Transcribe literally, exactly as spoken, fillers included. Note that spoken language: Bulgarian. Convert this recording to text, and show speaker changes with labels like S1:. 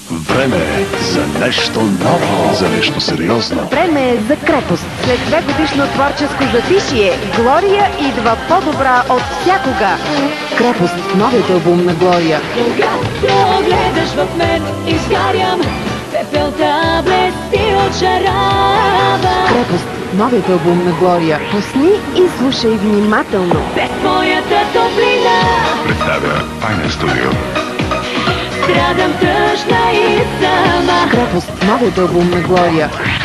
S1: Време е за нещо ново, за нещо сериозно.
S2: Време е за крепост. След две годишно творческо затишие, Глория идва по-добра от всякога. Крепост, новият албум на Глория.
S3: Когато гледаш в мен, изгарям, пепелта блести от шарава.
S2: Крепост, новият албум на Глория. Пусни и слушай внимателно.
S3: Без твоята топлина
S1: Представя Final Studio.
S3: страдам тъжна и сама.
S2: Крепост, новият албум на Глория.